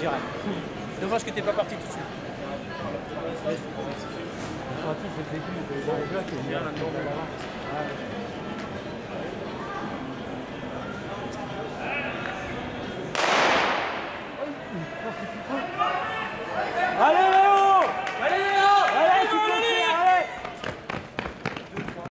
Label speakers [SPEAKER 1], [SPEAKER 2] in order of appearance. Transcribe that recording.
[SPEAKER 1] J'irai. Dommage que t'es pas parti tout de suite.
[SPEAKER 2] Le début, dans les blocs, il y a un